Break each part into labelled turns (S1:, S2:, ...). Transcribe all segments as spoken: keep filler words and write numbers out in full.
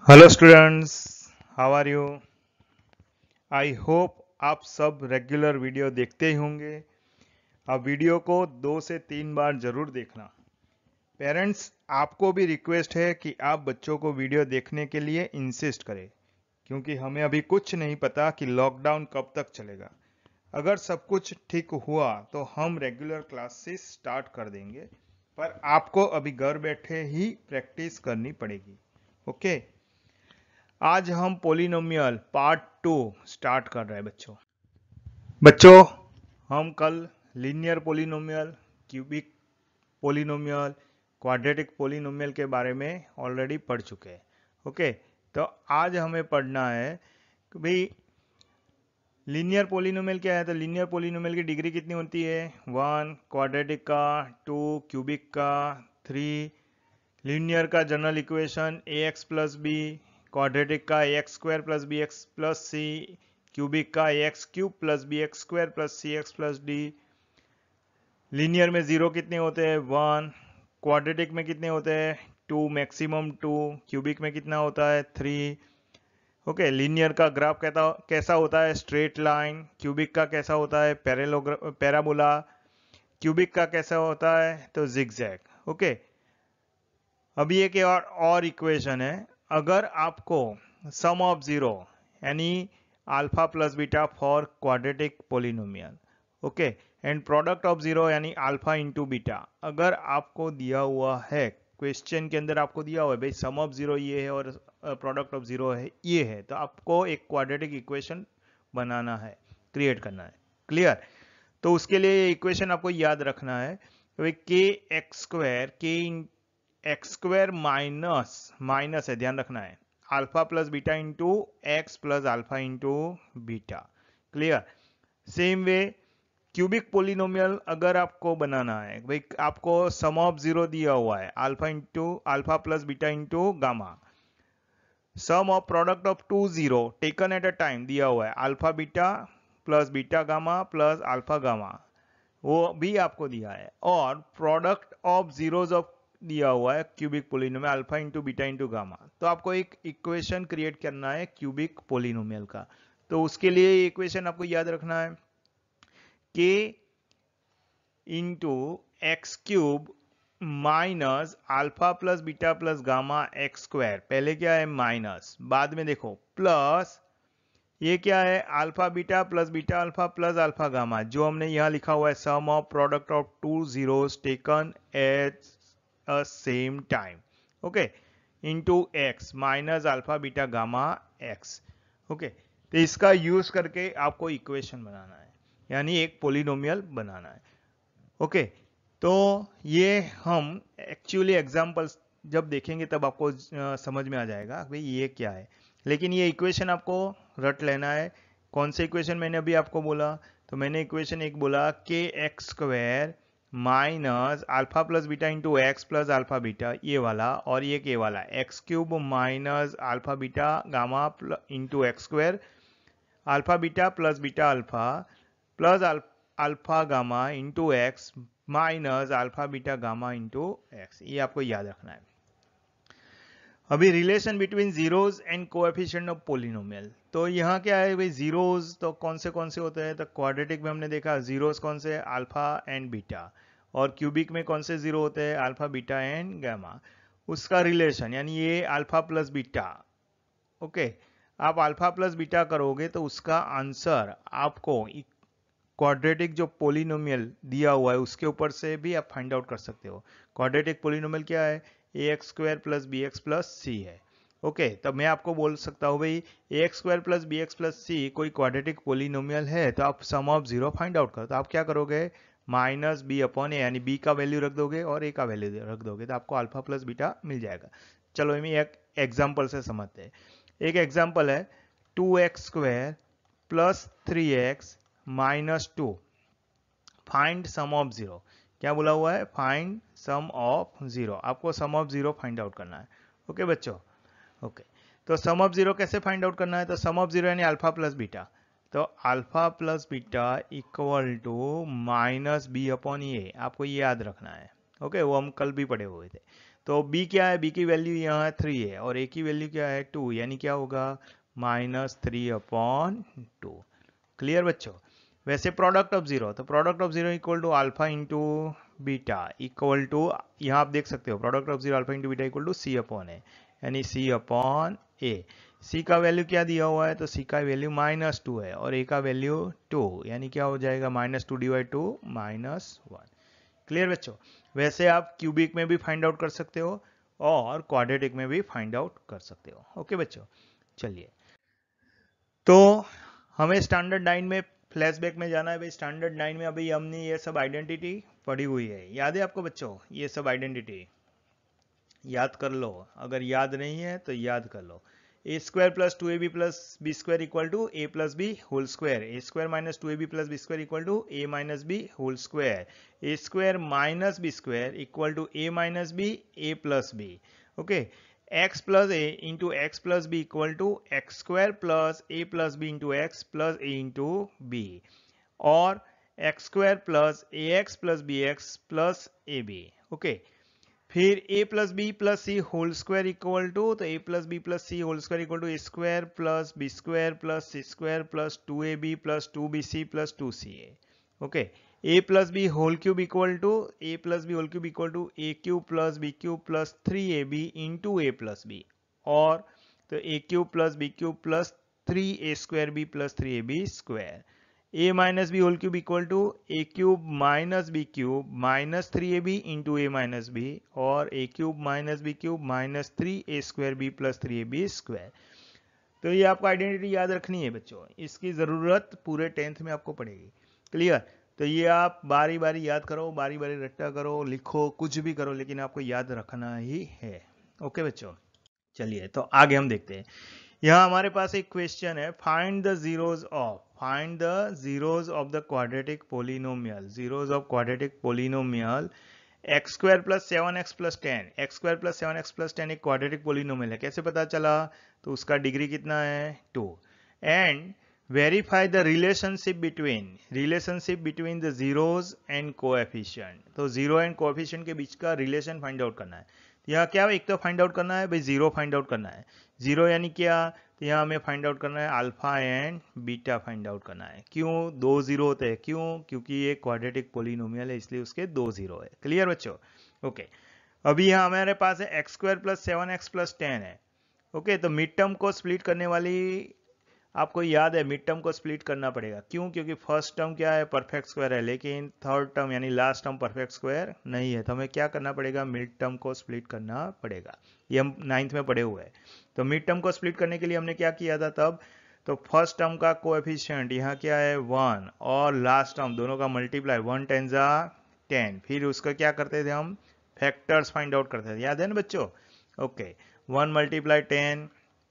S1: Hello students, how are you? I hope आप सब regular video देखते ही होंगे। अब वीडियो को दो से तीन बार जरूर देखना। पेरेंट्स, आपको भी रिक्वेस्ट है कि आप बच्चों को वीडियो देखने के लिए इंसिस्ट करें, क्योंकि हमें अभी कुछ नहीं पता कि लॉकडाउन कब तक चलेगा। अगर सब कुछ ठीक हुआ तो हम रेगुलर क्लासेस स्टार्ट कर देंगे, पर आपको अभी घर बैठे ही प्रैक्टिस करनी पड़ेगी। ओके, आज हम पोलिनोमियल पार्ट टू स्टार्ट कर रहे हैं बच्चों। बच्चों, हम कल linear polynomial, cubic polynomial, quadratic polynomial के बारे में ऑलरेडी पढ़ चुके हैं। ओके, तो आज हमें पढ़ना है कि भाई लीनियर पोलिनोमियल क्या है। तो लीनियर पोलिनोमियल की डिग्री कितनी होती है? वन, क्वाड्रेटिक का टू, क्यूबिक का थ्री, लीनियर का general equation A x plus B, quadratic का A x square plus B x plus C, cubic का A X cube plus B X square plus C X plus D. Linear में zero कितने होते हैं? One. Quadratic में कितने होते हैं? To, maximum to. क्यूबिक में कितना होता है? थ्री। ओके, लीनियर का ग्राफ कैसा कैसा होता है? Straight line. क्यूबिक का कैसा होता है? पैराबोला। क्यूबिक का कैसा होता है? तो जिगजैग। ओके, अभी एक और और इक्वेशन है। अगर आपको सम ऑफ जीरो यानी alpha plus beta for quadratic polynomial, okay, and product of zero यानी अल्फा इंटू बीटा, अगर आपको दिया हुआ है क्वेश्चन के अंदर, आपको दिया हुआ है भाई सम ऑफ जीरो ये है और प्रोडक्ट ऑफ जीरो है ये है, तो आपको एक क्वाड्रेटिक इक्वेशन बनाना है, क्रिएट करना है। क्लियर? तो उसके लिए इक्वेशन आपको याद रखना है, K X square K X square minus minus है, ध्यान रखना है, alpha plus beta into x plus alpha into beta. Clear? Same way cubic polynomial अगर आपको बनाना है, भाई आपको सम ऑफ जीरो दिया हुआ है, alpha into alpha plus beta into gamma, sum of product of two zero taken at a time दिया हुआ है, alpha beta plus beta gamma plus alpha gamma, वो भी आपको दिया है, और प्रोडक्ट ऑफ जीरोज ऑफ दिया हुआ है cubic polynomial alpha into beta into gamma. तो आपको एक इक्वेशन क्रिएट करना है क्यूबिक पोलिनोमियल का। तो उसके लिए इक्वेशन आपको याद रखना है, K into X cube minus alpha plus beta plus gamma X square. पहले क्या है? माइनस, बाद में देखो प्लस, ये क्या है? Alpha beta plus beta alpha plus alpha gamma, जो हमने यहां लिखा हुआ है sum of product of two zeros taken at a same time, okay, into X minus alpha beta gamma X. Okay, तो इसका यूज करके आपको इक्वेशन बनाना है, यानी एक पोलिनोमियल बनाना है। ओके, तो ये हम एक्चुअली एग्जांपल्स जब देखेंगे तब आपको अ, समझ में आ जाएगा भाई ये क्या है। लेकिन ये इक्वेशन आपको रट लेना है। कौन से इक्वेशन मैंने अभी आपको बोला? तो मैंने इक्वेशन एक बोला, K X square minus alpha plus beta into x plus alpha beta, ये वाला, और ये के वाला X cube minus alpha beta gamma into x square, alpha beta plus beta alpha plus alpha gamma into x minus alpha beta gamma into X, ये आपको याद रखना है। अभी relation between zeros and coefficient of polynomial, तो यहाँ क्या है भाई? जीरोज तो कौन से कौन से होते हैं? तो क्वाड्रेटिक में हमने देखा जीरोज कौन से? Alpha and beta. और क्यूबिक में कौन से जीरो होते हैं? Alpha beta and gamma. उसका रिलेशन यानी ये अल्फा प्लस बीटा, ओके, आप अल्फा प्लस बीटा करोगे तो उसका आंसर आपको क्वाड्रेटिक जो पोलिनोमियल दिया हुआ है उसके ऊपर से भी आप फाइंड आउट कर सकते हो। क्वाड्रेटिक पोलिनोमियल क्या है? ए x square plus B x plus C है। ओके, तो मैं आपको बोल सकता हूँ भाई A x square plus B x plus C कोई क्वाड्रेटिक पोलिनोमियल है, तो आप sum of zero find out करो। तो आप क्या करोगे? माइनस बी अपॉन ए, यानी बी का वैल्यू रख दोगे और ए का वैल्यू रख दोगे, तो आपको अल्फा प्लस बीटा मिल जाएगा। चलो हम एक एग्जाम्पल से समझते हैं। एक एग्जाम्पल है, two x square plus three x minus two, find sum of zero. क्या बोला हुआ है? Find sum of zero. आपको sum of zero find out करना है। ओके बच्चों, ओके, तो सम ऑफ जीरो कैसे फाइंड आउट करना है? तो सम ऑफ जीरो यानी अल्फा प्लस बीटा, तो alpha plus beta equal to minus B upon A, आपको ये याद रखना है। ओके, वो हम कल भी पढ़े हुए थे। तो b क्या है, b की वैल्यू यहाँ थ्री है और a की वैल्यू क्या है टू, यानी क्या होगा minus three upon two. Clear बच्चों। वैसे प्रोडक्ट ऑफ जीरो, तो product of zero equal to alpha into beta equal to, यहाँ आप देख सकते हो product of zero alpha into beta equal to C upon A, यानी सी अपॉन ए। सी का वैल्यू क्या दिया हुआ है, तो सी का वैल्यू माइनस टू है और ए का वैल्यू टू, यानी क्या हो जाएगा minus two divide two minus one. Clear बच्चों। वैसे आप क्यूबिक में भी फाइंड आउट कर सकते हो और क्वाड्रेटिक में भी फाइंड आउट कर सकते हो। ओके बच्चों, चलिए तो हमें स्टैंडर्ड नाइन में फ्लैशबैक में जाना है। भाई स्टैंडर्ड नाइन में अभी हमने ये सब आइडेंटिटी पढ़ी हुई है, याद है आपको बच्चों, ये सब आइडेंटिटी याद कर लो, अगर याद नहीं है तो याद कर लो। A square plus two a b plus b square equal to a plus b whole square, a square minus two a b plus b square equal to a minus b whole square, a square minus B square equal to a minus B A plus b. Okay, x plus a into x plus B equal to x square plus a plus b into x plus a into b, और x square plus a x plus B x plus a b. Okay, फिर a plus b plus c whole square equal to, तो a plus b plus c whole square equal to A square plus b square plus c square plus two a b plus two b c plus two c a. Okay, a plus b whole cube equal to a plus b whole cube equal to a cube plus b cube plus three a b into a plus b, और तो a cube plus b cube plus three a square b plus three a b square, a minus b whole cube equal to a cube minus b cube minus three a b into a minus b, और a cube minus b cube minus three a square b plus three a b square. तो ये आपको identity याद रखनी है बच्चों, इसकी जरूरत पूरे टेंथ में आपको पड़ेगी। क्लियर, तो ये आप बारी बारी याद करो, बारी बारी रट्टा करो, लिखो, कुछ भी करो, लेकिन आपको याद रखना ही है। ओके बच्चों, चलिए तो आगे हम देखते हैं। यहाँ हमारे पास एक क्वेश्चन है, find the zeros of find the zeros of the quadratic polynomial, zeros of quadratic polynomial x square plus seven x plus ten, x square plus seven x plus ten एक क्वाड्रेटिक पोलिनोमियल है। कैसे पता चला, तो उसका degree कितना है two, and verify the relationship between relationship between the zeros and coefficient. तो जीरो एंड कोएफिशिएंट के बीच का रिलेशन फाइंड आउट करना है। यहाँ क्या एक तो फाइंड आउट करना है भाई, जीरो फाइंड आउट करना है। जीरो यानी क्या, तो यहाँ हमें फाइंड आउट करना है alpha and beta find out करना है। क्यों दो जीरो होते हैं, क्यों, क्योंकि ये क्वाड्रेटिक पोलिनोमियल है इसलिए उसके दो जीरो है। क्लियर बच्चों। ओके, अभी यहाँ हमारे पास है x square plus seven x plus ten है। ओके, तो मिड टर्म को स्प्लिट करने वाली, आपको याद है मिड टर्म को स्प्लिट करना पड़ेगा। क्यों, क्योंकि फर्स्ट टर्म क्या है परफेक्ट स्क्वायर है, लेकिन थर्ड टर्म यानी लास्ट टर्म परफेक्ट स्क्वायर नहीं है, तो हमें क्या करना पड़ेगा, मिड टर्म को स्प्लिट करना पड़ेगा। ये हम नाइन्थ में पढ़े हुए हैं। तो मिड टर्म को स्प्लिट करने के लिए हमने क्या किया था तब, तो फर्स्ट टर्म का कोएफिशिएंट यहाँ क्या है वन, और लास्ट टर्म दोनों का मल्टीप्लाई, वन टेन जा टेन, फिर उसका क्या करते थे हम, फैक्टर्स फाइंड आउट करते थे, याद है ना बच्चों। Okay, one multiply ten,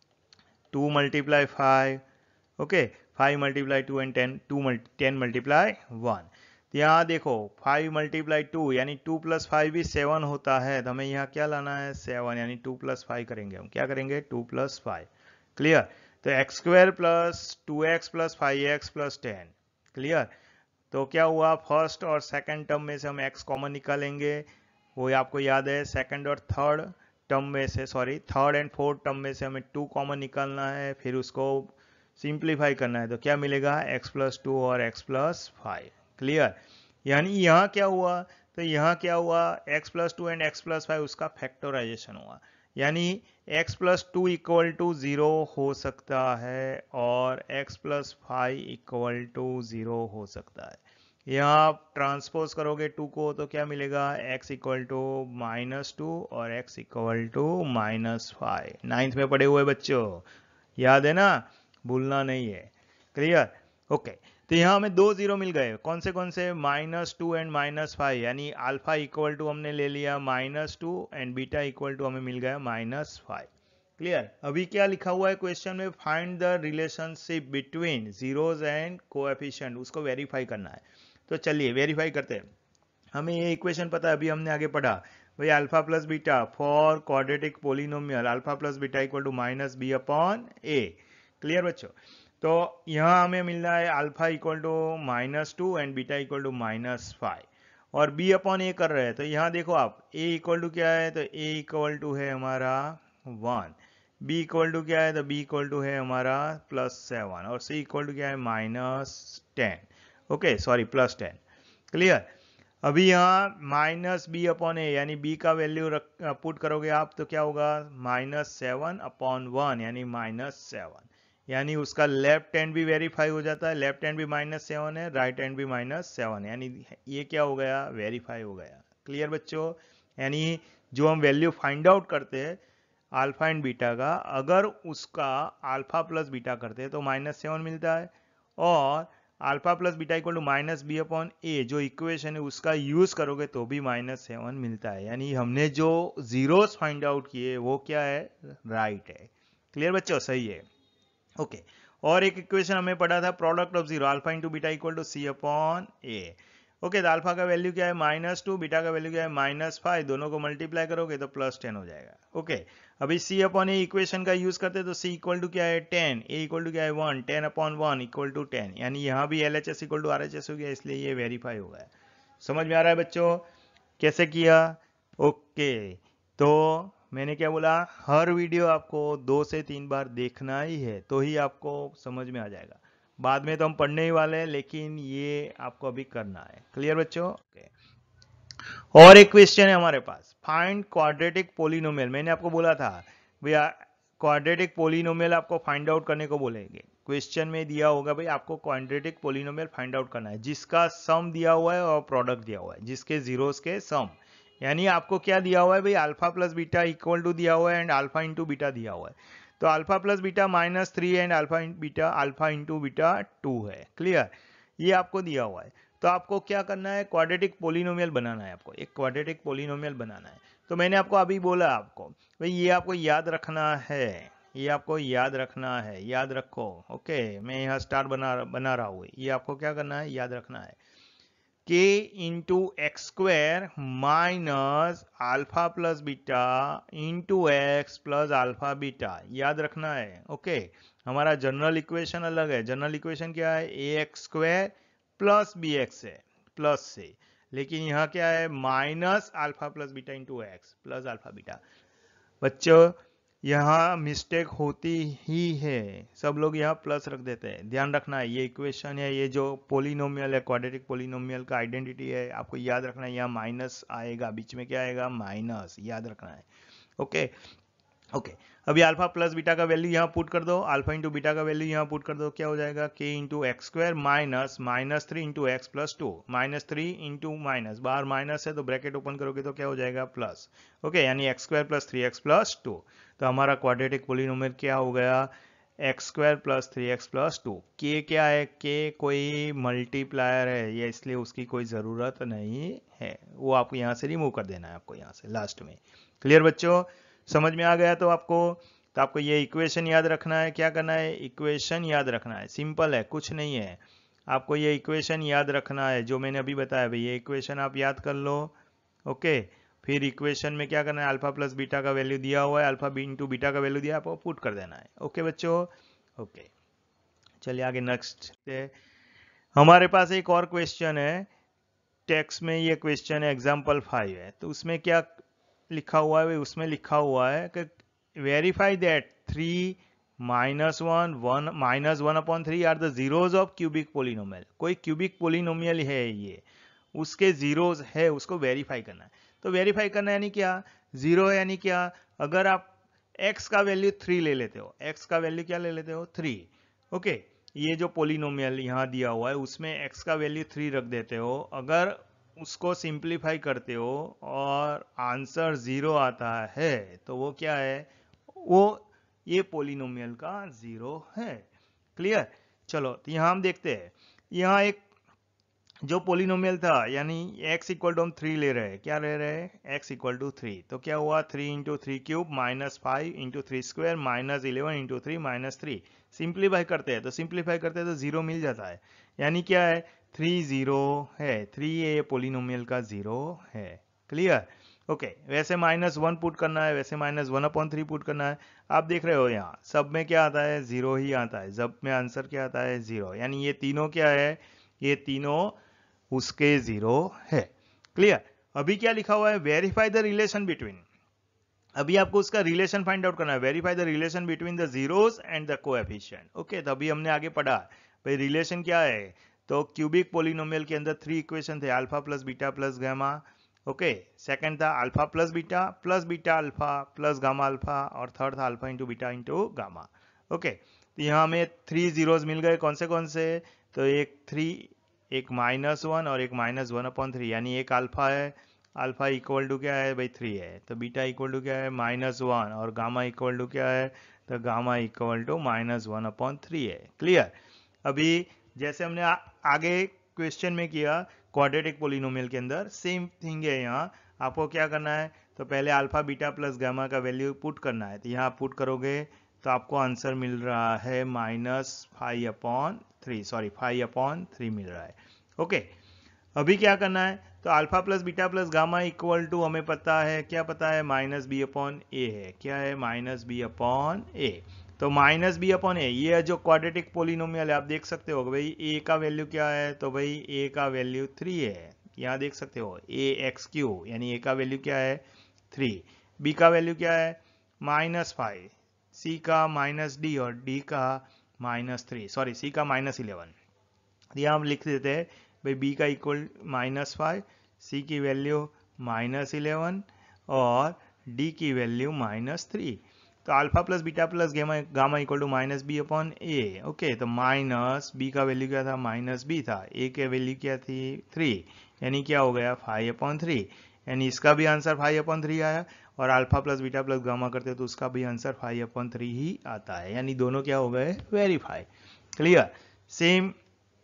S1: two multiply five, okay, five multiply two and ten, two ten multiply one. यहाँ देखो फाइव मल्टीप्लाई टू यानी टू प्लस फाइव भी सेवन होता है, तो हमें यहाँ क्या लाना है सेवन, यानी टू प्लस फाइव करेंगे हम, क्या करेंगे टू प्लस फाइव। क्लियर, तो x square plus two x plus five x plus ten. Clear, तो क्या हुआ, फर्स्ट और सेकंड टर्म में से हम एक्स कॉमन निकालेंगे, वो आपको याद है। सेकंड और थर्ड टर्म में से, sorry third and fourth term में से हमें टू कॉमन निकालना है, फिर उसको सिंप्लीफाई करना है, तो क्या मिलेगा x प्लस टू और x प्लस फाइव। क्लियर, यानी यहाँ क्या हुआ, तो यहाँ क्या हुआ x plus two and x plus five उसका फैक्टराइजेशन हुआ, यानी x plus two equal to zero हो सकता है और x plus five equal to zero हो सकता है। यहाँ आप ट्रांसपोज करोगे टू को तो क्या मिलेगा, x equal to minus two और x equal to minus five. Ninth में पढ़े हुए बच्चों, याद है ना, भूलना नहीं है। क्लियर, ओके, तो यहाँ हमें दो जीरो मिल गए, कौन से कौन से, minus two and minus five, यानी अल्फा इक्वल टू हमने ले लिया minus two and beta equal to हमें मिल गया माइनस फाइव। क्लियर, अभी क्या लिखा हुआ है क्वेश्चन में, find the relationship between zeros and coefficient, उसको वेरीफाई करना है। तो चलिए वेरीफाई करते हैं। हमें ये इक्वेशन पता है, अभी हमने आगे पढ़ा भाई alpha plus beta for quadratic polynomial, alpha plus beta equal to minus B upon a. Clear बच्चों, तो यहाँ हमें मिल रहा है alpha equal to minus two and beta equal to minus five, और b अपॉन ए कर रहे हैं, तो यहाँ देखो आप a इक्वल टू क्या है, तो a इक्वल टू है हमारा वन, b इक्वल टू क्या है, तो b इक्वल टू है हमारा प्लस सेवन, और c इक्वल टू क्या है, minus ten. Okay sorry plus ten. Clear. अभी यहाँ माइनस बी अपॉन ए यानी b का वैल्यू रख पुट करोगे आप तो क्या होगा, माइनस सेवन अपॉन वन यानी माइनस सेवन, यानी उसका लेफ्ट हैंड भी वेरीफाई हो जाता है, लेफ्ट हैंड भी माइनस सेवन है, राइट हैंड भी माइनस सेवन है, यानी ये क्या हो गया, वेरीफाई हो गया। क्लियर बच्चों। यानी जो हम वैल्यू फाइंड आउट करते हैं अल्फा एंड बीटा का, अगर उसका अल्फा प्लस बीटा करते हैं तो माइनस सेवन मिलता है, और alpha plus beta equal to minus B upon a जो इक्वेशन है उसका यूज करोगे तो भी माइनस सेवन मिलता है। यानी हमने जो जीरोस फाइंड आउट किए वो क्या है, राइट है। क्लियर बच्चों, सही है। Okay okay. और एक इक्वेशन हमें पढ़ा था, product of zero alpha into beta equal to C upon a. Okay, तो अल्फा का वैल्यू क्या है, माइनस टू, बीटा का वैल्यू क्या है, माइनस फाइव, दोनों को मल्टीप्लाई करोगे तो प्लस टेन हो जाएगा। Okay okay. अभी सी अपॉन ए इक्वेशन का यूज करते हैं तो सी इक्वल टू क्या है, टेन, ए इक्वल टू क्या है, one, ten upon one equal to ten, यानी यहाँ भी L H S equal to R H S हो गया, इसलिए ये वेरीफाई हो गया। समझ में आ रहा है बच्चों कैसे किया। Okay okay. तो मैंने क्या बोला, हर वीडियो आपको दो से तीन बार देखना ही है तो ही आपको समझ में आ जाएगा, बाद में तो हम पढ़ने ही वाले हैं लेकिन ये आपको अभी करना है। क्लियर बच्चों। ओके। और एक क्वेश्चन है हमारे पास, फाइंड क्वाड्रेटिक पोलिनोमियल। मैंने आपको बोला था भैया क्वाड्रेटिक पोलिनोमियल आपको फाइंड आउट करने को बोलेंगे, क्वेश्चन में दिया होगा भाई आपको क्वाड्रेटिक पोलिनोमियल फाइंड आउट करना है जिसका सम दिया हुआ है और प्रोडक्ट दिया हुआ है, जिसके जीरोस के सम, यानी आपको क्या दिया हुआ है भाई, alpha plus beta equal to दिया हुआ है एंड अल्फा इंटू बीटा दिया हुआ है, तो alpha plus beta minus three and alpha beta alpha into beta two है। क्लियर, ये आपको दिया हुआ है, तो आपको क्या करना है, क्वाड्रेटिक पोलिनोमियल बनाना है, आपको एक क्वाड्रेटिक पोलिनोमियल बनाना है। तो मैंने आपको अभी बोला आपको भाई ये आपको याद रखना है, ये आपको याद रखना है, याद रखो। ओके, मैं यहाँ स्टार बना बना रहा हूँ, ये आपको क्या करना है, याद रखना है, k into x square minus alpha plus beta into x plus alpha beta, याद रखना है। ओके, हमारा जनरल इक्वेशन अलग है, जनरल इक्वेशन क्या है, ए x square plus B x है प्लस से, लेकिन यहाँ क्या है, minus alpha plus beta into x plus alpha beta. बच्चों यहाँ मिस्टेक होती ही है, सब लोग यहाँ प्लस रख देते हैं, ध्यान रखना है, ये इक्वेशन है, ये जो पोलिनोमियल है क्वाड्रेटिक पोलिनोमियल का आइडेंटिटी है, आपको याद रखना है, यहाँ माइनस आएगा, बीच में क्या आएगा, माइनस, याद रखना है। Okay okay okay. अभी अल्फा प्लस बीटा का वैल्यू यहाँ पुट कर दो, अल्फा इंटू बीटा का वैल्यू यहाँ पुट कर दो, क्या हो जाएगा, k into x square minus minus three into x plus two, minus three into minus, बाहर माइनस है तो ब्रैकेट ओपन करोगे तो क्या हो जाएगा, प्लस। ओके, यानी x square plus three x plus two, तो हमारा क्वाड्रेटिक पोलिनोमियल क्या हो गया, x square plus three x plus two. K क्या है, के कोई मल्टीप्लायर है, ये इसलिए उसकी कोई जरूरत नहीं है, वो आपको यहाँ से रिमूव कर देना है, आपको यहाँ से लास्ट में। क्लियर बच्चों, समझ में आ गया तो आपको, तो आपको ये इक्वेशन याद रखना है, क्या करना है, इक्वेशन याद रखना है, सिंपल है, कुछ नहीं है, आपको ये इक्वेशन याद रखना है जो मैंने अभी बताया भाई, ये इक्वेशन आप याद कर लो। ओके, फिर इक्वेशन में क्या करना है, अल्फा प्लस बीटा का वैल्यू दिया हुआ है, अल्फा बी इंटू बीटा का वैल्यू दिया, आपको पुट कर देना है। ओके बच्चों। ओके, चलिए आगे नेक्स्ट, हमारे पास एक और क्वेश्चन है, टेक्स्ट में ये क्वेश्चन है, एग्जाम्पल फाइव है, तो उसमें क्या लिखा हुआ है, उसमें लिखा हुआ है कि verify that three minus one one minus one upon three are the zeros of cubic polynomial. कोई क्यूबिक पोलिनोमियल है ये, उसके जीरोज है, उसको वेरीफाई करना है। तो वेरीफाई करना यानी क्या, जीरो है यानी क्या, अगर आप x का वैल्यू थ्री ले लेते हो, x का वैल्यू क्या ले लेते हो, थ्री। ओके, ये जो पोलिनोमियल यहाँ दिया हुआ है उसमें x का वैल्यू थ्री रख देते हो, अगर उसको सिंप्लीफाई करते हो और आंसर जीरो आता है तो वो क्या है, वो ये पोलिनोमियल का जीरो है। क्लियर, चलो तो यहाँ हम देखते हैं, यहाँ एक जो पोलिनोमियल था यानी x इक्वल टू हम थ्री ले रहे हैं, क्या ले रहे हैं, x इक्वल टू थ्री, तो क्या हुआ, three into three cube minus five into three square minus eleven into three minus three, simplify करते हैं तो सिंप्लीफाई करते हैं तो जीरो मिल जाता है, यानी क्या है, थ्री जीरो है, थ्री ये पोलिनोमियल का जीरो है। Clear, okay okay. वैसे माइनस वन पुट करना है, वैसे minus one upon three put करना है, आप देख रहे हो यहाँ सब में क्या आता है, जीरो ही आता है, सब में आंसर क्या आता है, जीरो, यानी ये तीनों क्या है, ये तीनों उसके जीरो है। क्लियर। अभी क्या लिखा हुआ है, वेरीफाई द रिलेशन बिटवीन, अभी आपको उसका रिलेशन फाइंड आउट करना है, verify the relation between the zeros and the coefficient. Okay, तो अभी हमने आगे पढ़ा भाई रिलेशन क्या है, तो क्यूबिक पोलिनोमियल के अंदर थ्री इक्वेशन थे, alpha plus beta plus gamma. Okay, second था alpha plus beta plus beta alpha plus gamma alpha, और थर्ड था alpha into beta into gamma. Okay, तो यहाँ हमें थ्री जीरोस मिल गए, कौन से कौन से, तो एक थ्री, एक माइनस वन और एक माइनस वन अपॉन थ्री, यानी एक अल्फा है, अल्फा इक्वल टू क्या है भाई थ्री है, तो बीटा इक्वल टू क्या है माइनस वन, और गामा इक्वल टू क्या है, तो gamma equal to minus one upon three है। क्लियर। अभी जैसे हमने आ, आगे क्वेश्चन में किया क्वाड्रेटिक पोलिनोमियल के अंदर, सेम थिंग है यहाँ। आपको क्या करना है, तो पहले अल्फा बीटा प्लस गामा का वैल्यू पुट करना है, तो यहाँ आप पुट करोगे तो आपको आंसर मिल रहा है minus five upon three, sorry five upon three मिल रहा है। ओके, अभी क्या करना है, तो alpha plus beta plus gamma equal to हमें पता है, क्या पता है, माइनस बी अपॉन ए है, क्या है, माइनस बी अपॉन ए। तो माइनस बी अपॉन ए, ये जो क्वाड्रेटिक पोलिनोमियल है आप देख सकते हो भाई ए का वैल्यू क्या है, तो भाई ए का वैल्यू थ्री है, यहाँ देख सकते हो ए एक्स क्यू, यानी ए का वैल्यू क्या है थ्री, बी का वैल्यू क्या है माइनस फाइव, सी का माइनस डी और डी का माइनस थ्री, सॉरी सी का माइनस इलेवन। यहाँ हम लिख देते हैं भाई बी का इक्वल माइनस फाइव, सी की वैल्यू माइनस इलेवन और डी की वैल्यू माइनस थ्री। तो alpha plus beta plus gamma gamma equal to minus B upon a. Okay, तो माइनस बी का वैल्यू क्या था, माइनस बी था, ए के वैल्यू क्या थी थ्री, यानी क्या हो गया फाइव अपॉन थ्री, यानी इसका भी आंसर फाइव अपॉन थ्री आया, और alpha plus beta plus gamma करते हो तो उसका भी आंसर फाइव अपॉन थ्री ही आता है, यानी दोनों क्या हो गए verify. Clear. Same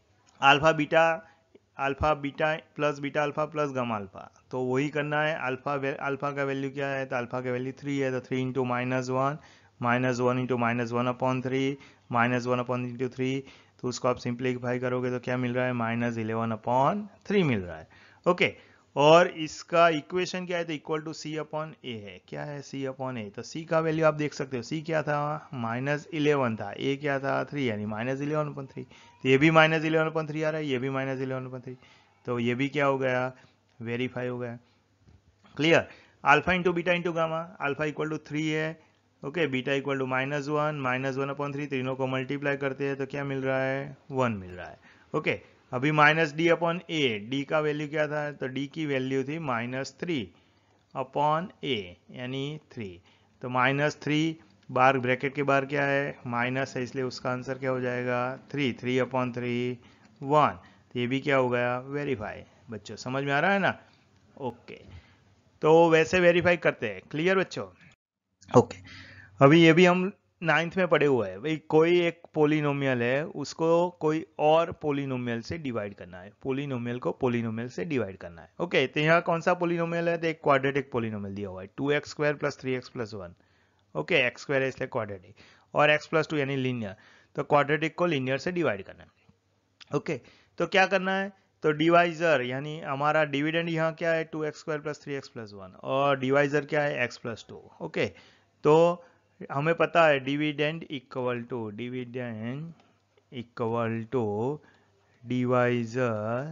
S1: alpha beta alpha beta plus beta alpha plus gamma alpha, तो वही करना है। अल्फा अल्फा का वैल्यू क्या है, तो अल्फा का वैल्यू थ्री है, तो three into minus one, minus one into minus one upon three, minus one upon into three, तो उसको आप सिंप्लीफाई करोगे तो क्या मिल रहा है, माइनस इलेवन अपॉन थ्री मिल रहा है। ओके, और इसका इक्वेशन क्या है, तो equal to C upon A है, क्या है सी अपॉन ए, तो सी का वैल्यू आप देख सकते हो, सी क्या था माइनस इलेवन था, ए क्या था थ्री, यानी माइनस इलेवन अपॉन थ्री, तो ये भी माइनस इलेवन अपॉन थ्री आ रहा है, ये भी माइनस इलेवन अपॉन थ्री, तो ये भी क्या हो गया वेरीफाई हो गया। Clear. Alpha into beta into gamma, alpha equal to three है, okay, beta equal to minus one, minus one upon three, तीनों को मल्टीप्लाई करते हैं तो क्या मिल रहा है वन मिल रहा है। ओके, अभी minus D upon A, D का वैल्यू क्या था, तो डी की वैल्यू थी माइनस थ्री अपॉन ए, यानी थ्री, तो माइनस थ्री बार ब्रैकेट के बाहर क्या है माइनस है, इसलिए उसका आंसर क्या हो जाएगा three, three upon three one, तो ये भी क्या हो गया वेरीफाई। बच्चों समझ में आ रहा है ना। ओके, तो वैसे वेरीफाई करते हैं। क्लियर बच्चों। ओके, अभी ये भी हम नाइन्थ में पढ़े हुए हैं भाई, कोई एक पोलिनोमियल है उसको कोई और पोलिनोमियल से डिवाइड करना है, पोलिनोमियल को पोलिनोमियल से डिवाइड करना है। ओके, तो यहाँ कौन सा पोलिनोमियल है, तो एक क्वाड्रेटिक पोलिनोमियल दिया हुआ है, two x square plus three x plus one. Okay, x square है इसलिए क्वाड्रेटिक, और एक्स प्लस टू यानी लीनियर, तो क्वाड्रेटिक को लीनियर से डिवाइड करना है। ओके, तो क्या करना है, तो डिवाइजर यानी हमारा डिविडेंड यहाँ क्या है two x square plus three x plus one, और डिवाइजर क्या है एक्स प्लस टू। ओके, तो हमें पता है dividend equal to dividend equal to divisor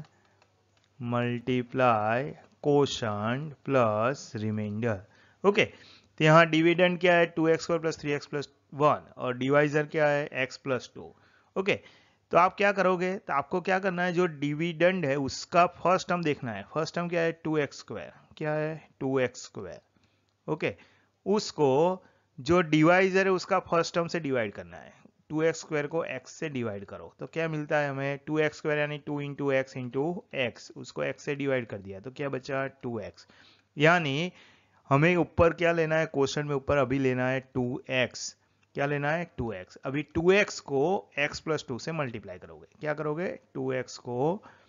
S1: multiply quotient plus reminder. Okay, तो यहाँ डिविडेंड क्या है two x square plus three x plus one, और डिवाइजर क्या है एक्स प्लस टू। ओके, तो आप क्या करोगे, तो आपको क्या करना है, जो डिविडेंड है उसका फर्स्ट टर्म देखना है, फर्स्ट टर्म क्या है टू एक्स स्क्वायर, क्या है टू एक्स स्क्वायर। ओके, उसको जो डिवाइजर है उसका फर्स्ट टर्म से डिवाइड करना है, टू एक्स स्क्वायर को x से डिवाइड करो तो क्या मिलता है हमें, टू एक्स स्क्वायर यानी two into x into x, उसको x से डिवाइड कर दिया तो क्या बचा टू एक्स, यानी हमें ऊपर क्या लेना है क्वेश्चन में, ऊपर अभी लेना है टू एक्स, क्या लेना है टू एक्स। अभी टू एक्स को x प्लस टू से मल्टीप्लाई करोगे, क्या करोगे टू एक्स को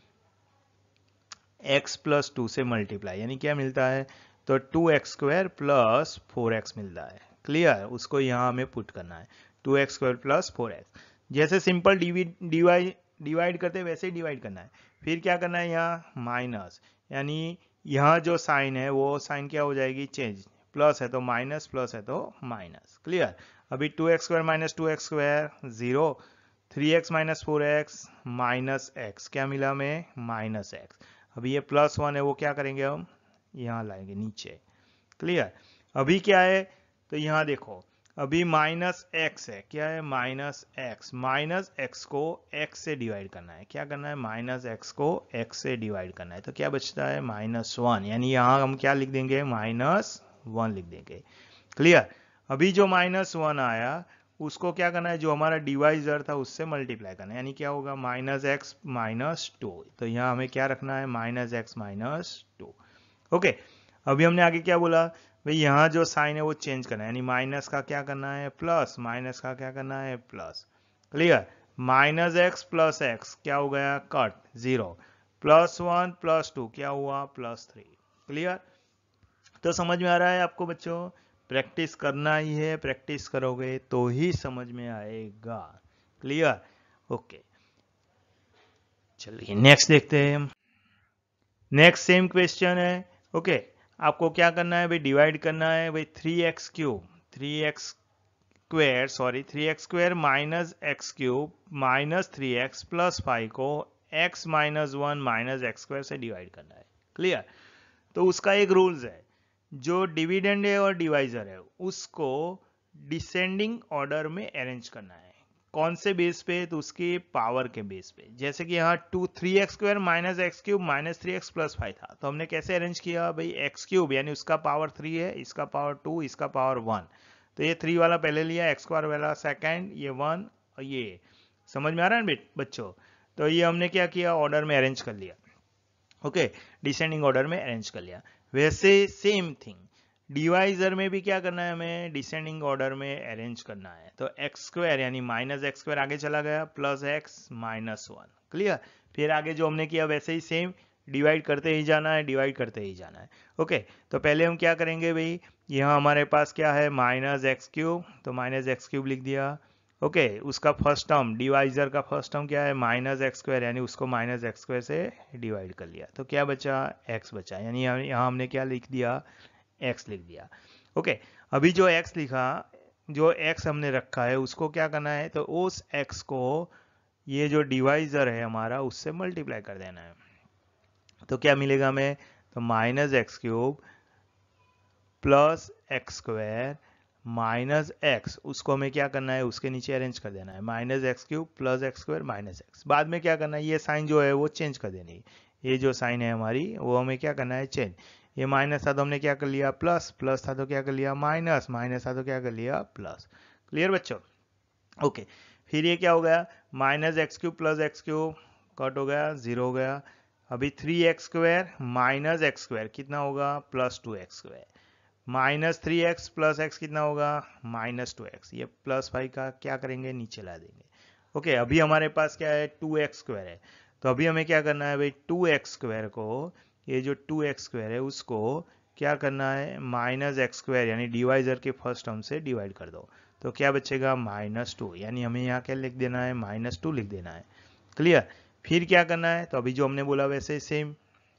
S1: x प्लस टू से मल्टीप्लाई, यानी क्या मिलता है, तो two x square plus four x मिलता है। क्लियर, उसको यहां हमें पुट करना है two x square plus four x, जैसे सिंपल डिवाइड डिवाइड करते हैं वैसे ही डिवाइड करना है। फिर क्या करना है यहाँ माइनस, यानी यहाँ जो साइन है वो साइन क्या हो जाएगी चेंज, प्लस है तो माइनस, प्लस है तो माइनस। क्लियर, अभी two x square minus two x square zero, three x minus four x minus x, क्या मिला हमें माइनस एक्स। अभी ये प्लस वन है वो क्या करेंगे हम यहाँ लाएंगे नीचे। क्लियर। अभी क्या है तो यहाँ देखो अभी माइनस एक्स है, क्या है माइनस एक्स, माइनस एक्स को एक्स से डिवाइड करना है, क्या करना है माइनस एक्स को एक्स से डिवाइड करना है, तो क्या बचता है माइनस वन, यानी यहाँ हम क्या लिख देंगे माइनस वन लिख देंगे। क्लियर। अभी जो माइनस वन आया उसको क्या करना है, जो हमारा डिवाइजर था उससे मल्टीप्लाई करना है, यानी क्या होगा माइनस एक्स माइनस टू, तो यहाँ हमें क्या रखना है minus x minus two. Okay. अभी हमने आगे क्या बोला भाई, यहाँ जो साइन है वो चेंज करना है, यानी माइनस का क्या करना है प्लस, माइनस का क्या करना है plus. Clear. Minus x plus x क्या हो गया cut zero, plus one plus two क्या हुआ प्लस थ्री। क्लियर। तो समझ में आ रहा है आपको बच्चों, प्रैक्टिस करना ही है, प्रैक्टिस करोगे तो ही समझ में आएगा। क्लियर। ओके चलिए नेक्स्ट देखते हैं हम। नेक्स्ट सेम क्वेश्चन है। Okay okay. आपको क्या करना है भाई, डिवाइड करना है भाई three x cube, three x square sorry three x square minus x cube minus three x plus five को x minus one minus x square से डिवाइड करना है। क्लियर। तो उसका एक रूल्स है, जो डिविडेंड है और डिवाइजर है उसको डिसेंडिंग ऑर्डर में अरेंज करना है। कौन से बेस पे, तो उसके पावर के बेस पे। जैसे कि यहाँ two three x square minus x cube minus three x plus five था, तो हमने कैसे अरेंज किया भाई, एक्स क्यूब यानी उसका पावर थ्री है, इसका पावर टू, इसका पावर वन, तो ये थ्री वाला पहले लिया, एक्स स्क्वायर वाला सेकेंड, ये वन और ये। समझ में आ रहा है बेट बच्चों। तो ये हमने क्या किया ऑर्डर में अरेंज कर लिया। ओके डिसेंडिंग ऑर्डर में अरेंज कर लिया। वैसे सेम थिंग डिवाइजर में भी क्या करना है हमें, डिसेंडिंग ऑर्डर में अरेंज करना है। तो एक्स स्क्वायर यानी माइनस एक्स स्क्वायर आगे चला गया plus x minus one. Clear. फिर आगे जो हमने किया वैसे ही सेम डिवाइड करते ही जाना है, डिवाइड करते ही जाना है। ओके तो पहले हम क्या करेंगे भाई, यहाँ हमारे पास क्या है माइनस एक्स क्यूब, तो माइनस एक्स क्यूब लिख दिया। ओके okay, उसका फर्स्ट टर्म डिवाइजर का फर्स्ट टर्म क्या है माइनस एक्स स्क्वायर, यानी उसको माइनस एक्स स्क्वायर से डिवाइड कर लिया, तो क्या बचा एक्स बचा, यानी यहाँ हमने क्या लिख दिया x लिख दिया। ओके okay, अभी जो x लिखा, जो x हमने रखा है उसको क्या करना है, तो उस x को ये जो डिवाइजर है हमारा उससे मल्टीप्लाई कर देना है। तो क्या मिलेगा हमें, तो minus x cube plus x square minus x, उसको हमें क्या करना है उसके नीचे अरेंज कर देना है, minus x cube plus x square minus x. बाद में क्या करना है, ये साइन जो है वो चेंज कर देनी है, ये जो साइन है हमारी वो हमें क्या करना है चेंज। ये माइनस था तो हमने क्या कर लिया प्लस, प्लस था तो क्या कर लिया माइनस, माइनस था तो क्या कर लिया प्लस। क्लियर बच्चों। ओके फिर ये क्या हो गया, minus x cube plus x cube cut हो गया, जीरो हो गया। अभी three x square minus x square कितना होगा plus two x square, minus three x plus x कितना होगा माइनस टू एक्स, ये प्लस फाइव का क्या करेंगे नीचे ला देंगे। ओके अभी हमारे पास क्या है टू एक्स स्क्वायर है, तो अभी हमें क्या करना है भाई टू एक्स स्क्वायर को, ये जो टू एक्स स्क्वायर है उसको क्या करना है माइनस एक्स स्क्वायर यानी डिवाइजर के फर्स्ट टर्म से डिवाइड कर दो, तो क्या बचेगा माइनस टू, यानी हमें यहाँ क्या लिख देना है माइनस टू लिख देना है। क्लियर। फिर क्या करना है, तो अभी जो हमने बोला वैसे सेम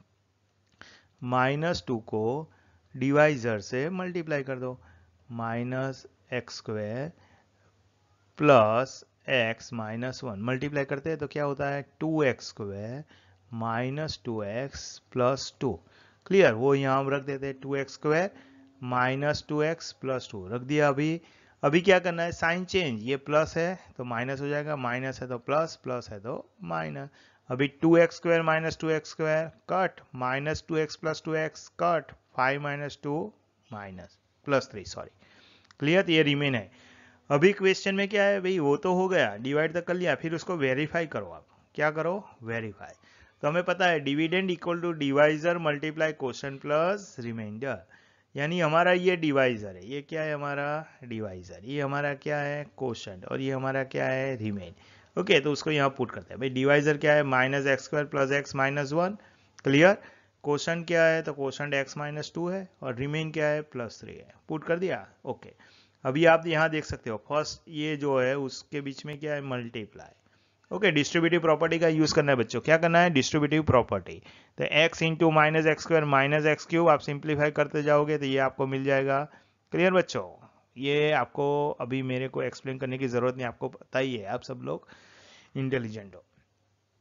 S1: माइनस टू को डिवाइजर से मल्टीप्लाई कर दो, minus x square plus x minus one multiply करते हैं तो क्या होता है two x square minus two x plus two. Clear. वो यहाँ हम रख देते हैं two x square minus two x plus two रख दिया। अभी अभी क्या करना है साइन चेंज, ये प्लस है तो माइनस हो जाएगा, माइनस है तो प्लस, प्लस है तो माइनस। अभी two x square minus two x square cut, minus two x plus two x cut, five minus two minus plus three sorry. Clear. ये रिमेन है। अभी क्वेश्चन में क्या है भाई, वो तो हो गया डिवाइड तक कर लिया, फिर उसको वेरीफाई करो। आप क्या करो वेरीफाई। तो हमें पता है dividend equal to divisor multiply quotient plus reminder, यानी हमारा ये डिवाइजर है, ये क्या है हमारा डिवाइजर, ये हमारा क्या है क्वोशंट और ये हमारा क्या है रिमेन। ओके तो उसको यहाँ पुट करते हैं भाई, डिवाइजर क्या है minus x square plus x minus one. Clear. Quotient क्या है, तो क्वोशंट एक्स माइनस टू है और रिमेन क्या है प्लस थ्री है, पुट कर दिया। ओके अभी आप यहाँ देख सकते हो फर्स्ट ये जो है उसके बीच में क्या है मल्टीप्लाई। ओके डिस्ट्रीब्यूटिव प्रॉपर्टी का यूज करना है बच्चों, क्या करना है डिस्ट्रीब्यूटिव प्रॉपर्टी। तो x into minus x square minus x cube आप सिंप्लीफाई करते जाओगे तो ये आपको मिल जाएगा। क्लियर बच्चों। ये आपको अभी मेरे को एक्सप्लेन करने की जरूरत नहीं, आपको पता ही है, आप सब लोग इंटेलिजेंट हो।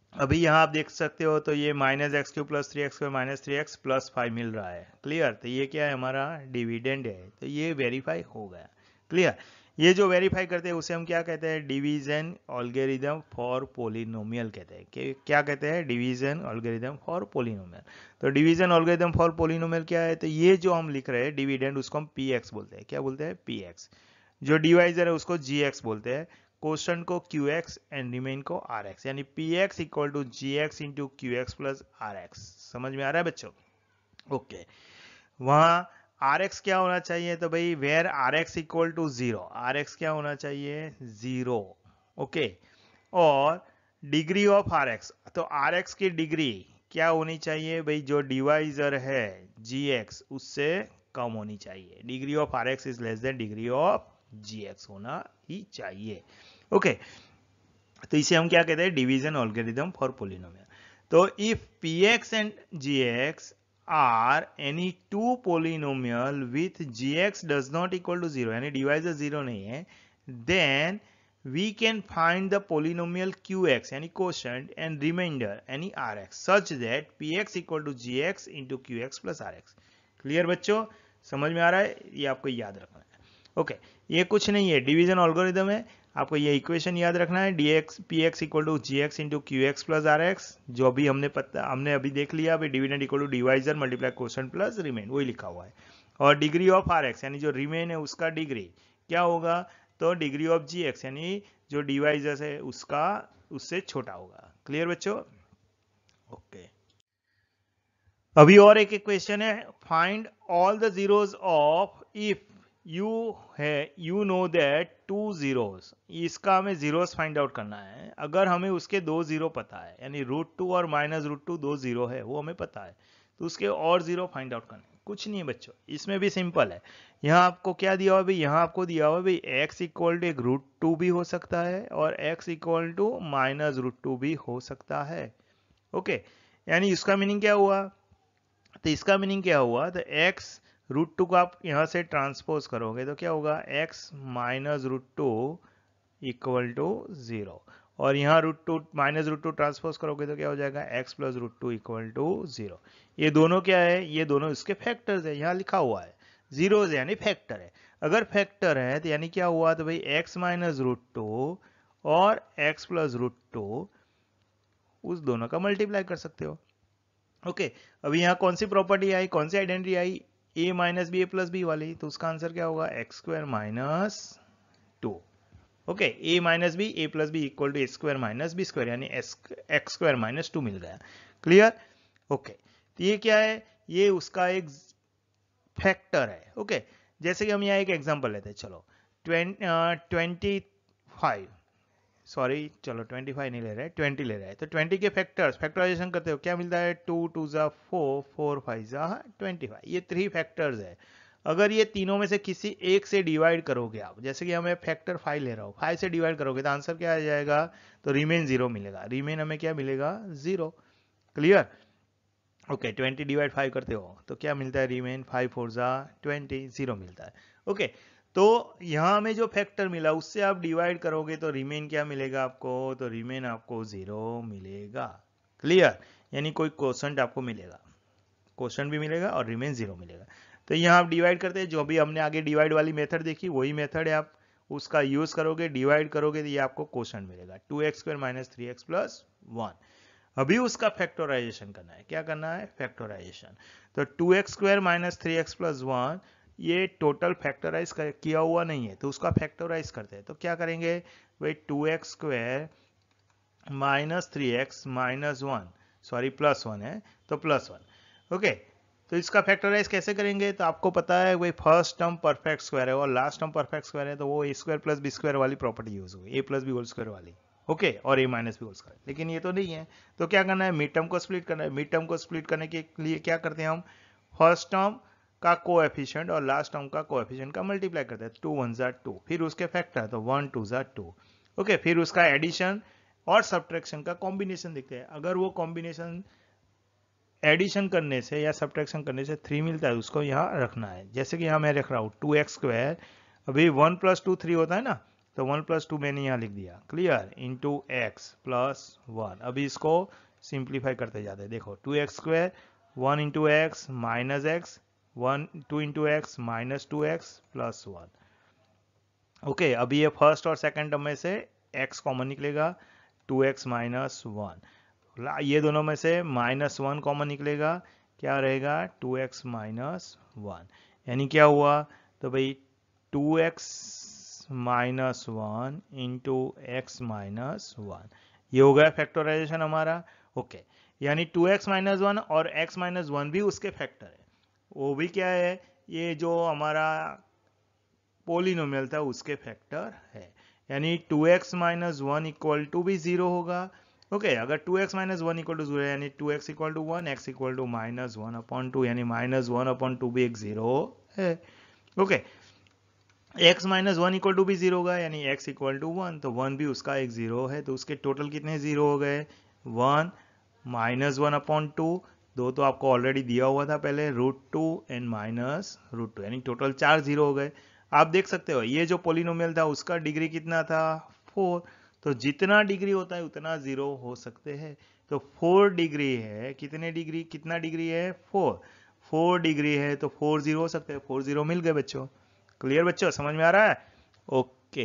S1: अभी यहाँ आप देख सकते हो तो ये minus x cube plus three x square minus three x plus five मिल रहा है। क्लियर? तो ये क्या है, हमारा डिविडेंड है, तो ये वेरीफाई हो गया। क्लियर? ये जो वेरीफाई करते हैं उसे हम क्या कहते हैं, डिवीजन एल्गोरिथम फॉर पोलिनोमियल कहते हैं। कि क्या कहते हैं, डिवीजन एल्गोरिथम फॉर पोलिनोमियल। तो डिवीजन एल्गोरिथम फॉर पोलिनोमियल क्या है, तो ये जो हम लिख रहे हैं डिविडेंड, उसको हम पी एक्स बोलते हैं। क्या बोलते हैं, पी एक्स। जो डिवाइजर है उसको जी एक्स बोलते हैं, क्वेश्चन को क्यू एक्स एंड रिमेन को आर एक्स, यानी P x equal to G x into Q x plus R x. समझ में आ रहा है बच्चों? ओके। वहां आर एक्स क्या होना चाहिए, तो भाई where R x equal to zero, R x क्या होना चाहिए, जीरो। ओके। और डिग्री ऑफ आर एक्स, तो आर एक्स की डिग्री क्या होनी चाहिए भाई, जो डिवाइजर है जी एक्स उससे कम होनी चाहिए। Degree of R x is less than degree of G x होना ही चाहिए। ओके। तो इसे हम क्या कहते हैं, डिवीजन एल्गोरिथम फॉर पोलिनोमियल। तो if P x and G x are any two polynomial with G x does not equal to zero, यानी डिवाइजर जीरो नहीं है, then we can find the polynomial qx यानी quotient and remainder यानी rx such that px equal to gx into qx plus rx। Clear बच्चों? समझ में आ रहा है? ये आपको याद रखना है। ओके okay, ये कुछ नहीं है, डिवीजन एल्गोरिथम है। आपको ये इक्वेशन याद रखना है, dx px equal to gx into qx plus rx, जो अभी हमने पता हमने अभी देख लिया। अभी dividend equal to divisor multiply quotient plus remain, वही लिखा हुआ है। और डिग्री ऑफ rx यानी जो रिमेन है उसका डिग्री क्या होगा, तो डिग्री ऑफ जी एक्स यानी जो डिवाइजर है उसका उससे छोटा होगा। क्लियर बच्चों? ओके। अभी और एक क्वेश्चन है, find all the zeros of if you है you know that two zeros. इसका हमें जीरोस फाइंड आउट करना है। अगर हमें उसके दो जीरो पता है, यानी रूट टू और माइनस रूट टू दो जीरो है वो हमें पता है, तो उसके और जीरो फाइंड आउट करना है। कुछ नहीं है बच्चों, इसमें भी सिंपल है। यहाँ आपको क्या दिया हुआ भाई, यहाँ आपको दिया हुआ भाई x इक्वल टू एक रूट टू भी हो सकता है और x equal to minus root two भी हो सकता है। ओके, यानी इसका मीनिंग क्या हुआ, तो इसका मीनिंग क्या हुआ, तो x रूट टू को आप यहाँ से ट्रांसपोज करोगे तो क्या होगा, x minus root two equal to zero, और यहाँ root two minus root two transpose करोगे तो क्या हो जाएगा, x plus root two equal to zero. ये दोनों क्या है, ये दोनों इसके फैक्टर्स है, यहाँ लिखा हुआ है जीरोज यानी फैक्टर है। अगर फैक्टर है तो यानी क्या हुआ, तो भाई x माइनस रूट टू और x प्लस रूट टू उस दोनों का मल्टीप्लाई कर सकते हो। ओके, अभी यहाँ कौन सी प्रॉपर्टी आई, कौन सी आइडेंटिटी आई, a minus B A plus B वाली, तो उसका आंसर क्या होगा, x square minus two. Okay, A minus B A plus B equal to A square minus B square, यानी एक्स स्क्वायर माइनस टू मिल गया। क्लियर? ओके, तो ये क्या है, ये उसका एक फैक्टर है। ओके okay, जैसे कि हम यहाँ एक एग्जांपल लेते हैं, चलो ट्वेंटी फाइव, सॉरी चलो ट्वेंटी फाइव नहीं ले रहे, ट्वेंटी ले रहे हैं, तो ट्वेंटी के फैक्टर्स फैक्टराइजेशन करते हो, क्या मिलता है, टू टू जा फोर, फोर फाइव जा ट्वेंटी फाइव, ये थ्री फैक्टर्स है। अगर ये तीनों में से किसी एक से डिवाइड करोगे आप, जैसे कि हमें फैक्टर फाइव ले रहा हूँ, फाइव से डिवाइड करोगे तो आंसर क्या आ जाएगा, तो रिमेन जीरो मिलेगा, रिमेन हमें क्या मिलेगा, zero. Clear? Okay, twenty divide five करते हो तो क्या मिलता है, रिमेन फाइव फोर जा ट्वेंटी, जीरो मिलता है। ओके okay, तो यहाँ हमें जो फैक्टर मिला उससे आप डिवाइड करोगे तो रिमेन क्या मिलेगा आपको, तो रिमेन आपको जीरो मिलेगा। क्लियर? यानी कोई क्वोशंट आपको मिलेगा, क्वोशंट भी मिलेगा और रिमेन जीरो मिलेगा। तो यहाँ आप डिवाइड करते हैं, जो भी हमने आगे डिवाइड वाली मेथड देखी वही मेथड है, आप उसका यूज करोगे, डिवाइड करोगे तो ये आपको क्वोशंट मिलेगा, two x square minus three x plus one. अभी उसका फैक्टराइजेशन करना है, क्या करना है, फैक्टराइजेशन। तो two x square minus three x plus one, ये टोटल फैक्टराइज किया हुआ नहीं है, तो उसका फैक्टराइज करते हैं। तो क्या करेंगे भाई, two x square minus three x minus one, sorry plus one है तो प्लस वन। ओके, तो इसका फैक्टराइज कैसे करेंगे, तो आपको पता है भाई फर्स्ट टर्म परफेक्ट स्क्वायर है और लास्ट टर्म परफेक्ट स्क्वायर है, तो वो a square plus b square वाली प्रॉपर्टी यूज होगी, a plus b whole square वाली। ओके okay, और a minus b whole square, लेकिन ये तो नहीं है, तो क्या करना है, मिड टर्म को स्प्लिट करना है। मिड टर्म को स्प्लिट करने के लिए क्या करते हैं हम, फर्स्ट टर्म का कोएफिशिएंट और लास्ट टर्म का कोएफिशिएंट का मल्टीप्लाई करते हैं, टू वन जा टू, फिर उसके फैक्टर तो वन टू जा टू। ओके, फिर उसका एडिशन और सब्ट्रैक्शन का कॉम्बिनेशन देखते हैं। अगर वो कॉम्बिनेशन एडिशन करने से या सब्ट्रैक्शन करने से थ्री मिलता है, उसको यहाँ रखना है। जैसे कि यहाँ मैं रख रहा हूँ टू एक्स स्क्वायर, अभी वन प्लस टू थ्री होता है ना, तो वन प्लस टू मैंने यहाँ लिख दिया, clear, into x plus one. अभी इसको सिंप्लीफाई करते जाते हैं। देखो two x square, one into x minus x, one two into x minus two x plus one. Okay, अभी ये फर्स्ट और सेकंड टर्म में से x कॉमन निकलेगा, टू एक्स माइनस वन। ये दोनों में से माइनस वन कॉमन निकलेगा, क्या रहेगा, टू एक्स माइनस वन। यानी क्या हुआ, तो भाई two x minus one into x minus one, ये हो गया फैक्टराइजेशन हमारा। ओके, यानी टू एक्स माइनस वन और x माइनस वन भी उसके फैक्टर है। वो भी क्या है, ये जो हमारा पोलिनोमियल था उसके फैक्टर है। यानी two x minus one equal to भी जीरो होगा। ओके okay, अगर two x minus one equal to zero यानी two x equal to one, x equal to minus one upon two, यानी माइनस वन अपॉन टू भी एक जीरो है। Okay okay, x minus one equal to भी zero होगा, यानी एक्स इक्वल टू वन, तो वन भी उसका एक जीरो है। तो उसके टोटल कितने जीरो हो गए, one minus one upon two, दो तो आपको ऑलरेडी दिया हुआ था पहले, root two and minus root two, यानी टोटल चार जीरो हो गए। आप देख सकते हो ये जो पोलिनोमियल था उसका डिग्री कितना था, फोर। तो जितना डिग्री होता है उतना जीरो हो सकते हैं। तो फोर डिग्री है, कितने डिग्री, कितना डिग्री है, फोर। फोर डिग्री है तो फोर जीरो हो सकते हैं। फोर जीरो मिल गए बच्चों। क्लियर बच्चों, समझ में आ रहा है? ओके,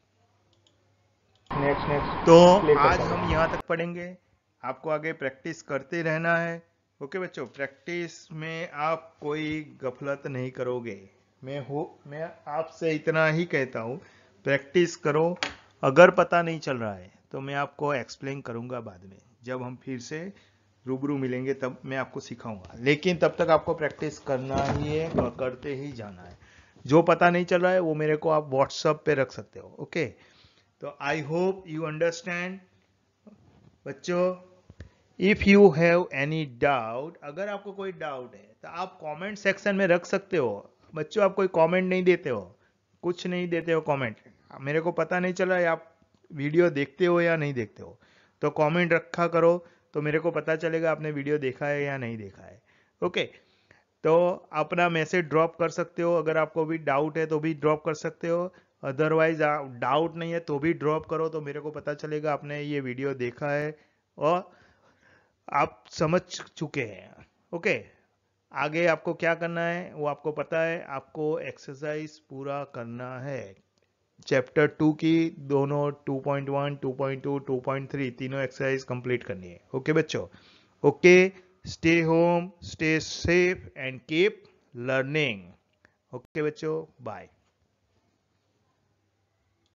S2: नेक्स्ट नेक्स्ट
S1: तो आज हम यहाँ तक पढ़ेंगे। आपको आगे प्रैक्टिस करते रहना है। ओके बच्चों, प्रैक्टिस में आप कोई गफलत नहीं करोगे। मैं हो मैं आपसे इतना ही कहता हूँ, प्रैक्टिस करो। अगर पता नहीं चल रहा है तो मैं आपको एक्सप्लेन करूंगा बाद में, जब हम फिर से रूबरू मिलेंगे तब मैं आपको सिखाऊंगा। लेकिन तब तक आपको प्रैक्टिस करना ही है और करते ही जाना है। जो पता नहीं चल रहा है वो मेरे को आप व्हाट्सएप पे रख सकते हो। ओके, तो आई होप यू अंडरस्टैंड बच्चों। If you have any doubt, अगर आपको कोई डाउट है तो आप कमेंट सेक्शन में रख सकते हो। बच्चों आप कोई कमेंट नहीं देते हो, कुछ नहीं देते हो कमेंट। मेरे को पता नहीं चल रहा है आप वीडियो देखते हो या नहीं देखते हो, तो कमेंट रखा करो, तो मेरे को पता चलेगा आपने वीडियो देखा है या नहीं देखा है। ओके, तो अपना मैसेज ड्रॉप कर सकते हो। अगर आपको भी डाउट है तो भी ड्रॉप कर सकते हो, अदरवाइज डाउट नहीं है तो भी ड्रॉप करो, तो मेरे को पता चलेगा आपने ये वीडियो देखा है और आप समझ चुके हैं। ओके, आगे आपको क्या करना है वो आपको पता है। आपको एक्सरसाइज पूरा करना है, चैप्टर टू की दोनों two point one, two point two, two point three तीनों एक्सरसाइज कंप्लीट करनी है। ओके बच्चों, okay, stay home, stay safe and keep learning. Okay बच्चों, बाय।